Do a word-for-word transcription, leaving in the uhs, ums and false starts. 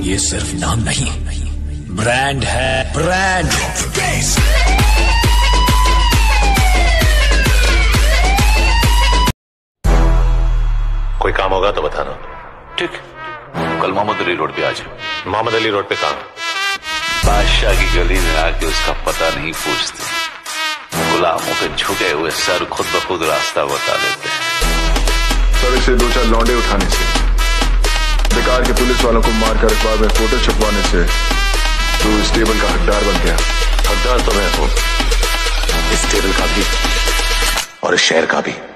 ये सिर्फ नाम नहीं, ब्रांड है, ब्रांड। कोई काम होगा तो बताना। ठीक, कल मोहम्मद अली रोड पे आ जाओ। मोहम्मद अली रोड पे काम? बादशाह की गली में आके उसका पता नहीं पूछते, गुलामों के झुके हुए सर खुद ब खुद रास्ता बता देते हैं। सड़क से दो चार लौंडे उठाने से, बेकार के पुलिस वालों को मारकर अखबार में फोटो छपवाने से तू इस टेबल का हकदार बन गया। हकदार तो मैं हूं, इस टेबल का भी और इस शहर का भी।